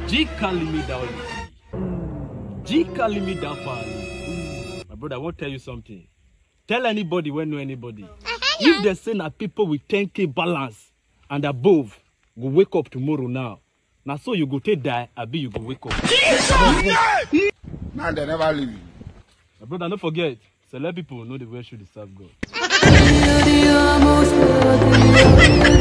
G calling me down. G calling me down for my brother, I won't tell you something. Tell anybody when know anybody. If they say that people with 10K balance and above go wake up tomorrow now so you go take die, abi you go wake up. Man, they never leave you. My brother, don't forget, so let people know the way should serve God.